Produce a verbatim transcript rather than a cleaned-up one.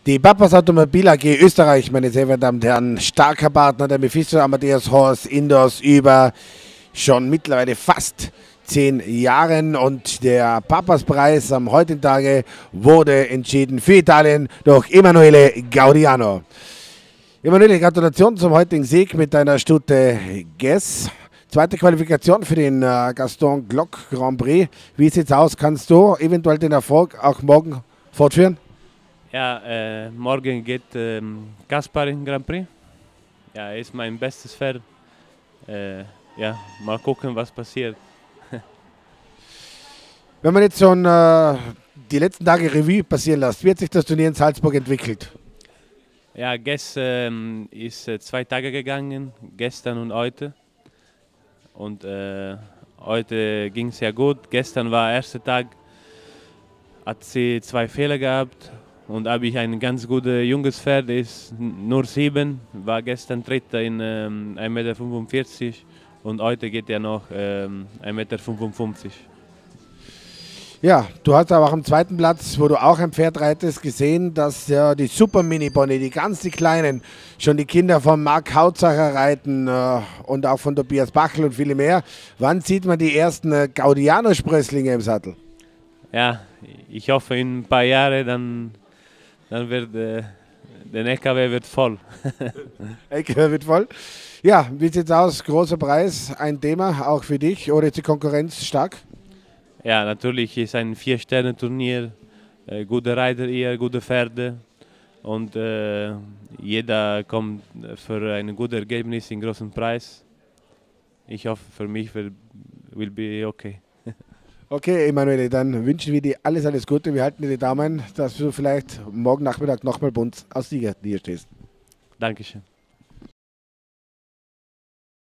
Die Papas Automobil A G Österreich, meine sehr verehrten Damen und Herren, starker Partner der Mephisto Amadeus Horse Indoors über schon mittlerweile fast zehn Jahren, und der Papaspreis am heutigen Tage wurde entschieden für Italien durch Emanuele Gaudiano. Emanuele, Gratulation zum heutigen Sieg mit deiner Stute Guess. Zweite Qualifikation für den äh, Gaston Glock Grand Prix. Wie sieht's aus? Kannst du eventuell den Erfolg auch morgen fortführen? Ja, äh, morgen geht ähm, Kaspar in Grand Prix. Ja, er ist mein bestes Pferd. Äh, ja, mal gucken, was passiert. Wenn man jetzt schon äh, die letzten Tage Revue passieren lässt, wie hat sich das Turnier in Salzburg entwickelt? Ja, gestern ähm, ist äh, zwei Tage gegangen, gestern und heute. Und äh, heute ging es ja gut. Gestern war der erste Tag, hat sie zwei Fehler gehabt. Und habe ich ein ganz gutes junges Pferd, ist nur sieben, war gestern Dritter in ähm, ein Meter fünfundvierzig und heute geht er noch ähm, ein Meter fünfundfünfzig. Ja, du hast aber auch am zweiten Platz, wo du auch ein Pferd reitest, gesehen, dass ja die Super Mini-Pony, die ganz die Kleinen, schon die Kinder von Marc Hautzacher reiten äh, und auch von Tobias Bachel und viele mehr. Wann sieht man die ersten äh, Gaudiano-Sprösslinge im Sattel? Ja, ich hoffe in ein paar Jahren, dann, dann wird äh, der L K W wird voll. L K W wird voll. Ja, wie sieht's aus? Großer Preis, ein Thema auch für dich, oder ist die Konkurrenz stark? Ja, natürlich ist ein Vier-Sterne-Turnier, äh, gute Reiter hier, gute Pferde und äh, jeder kommt für ein gutes Ergebnis in großen Preis. Ich hoffe, für mich will, will be okay. Okay, Emanuele, dann wünschen wir dir alles, alles Gute. Wir halten dir die Daumen, dass du vielleicht morgen Nachmittag nochmal bei uns als Sieger hier stehst. Dankeschön.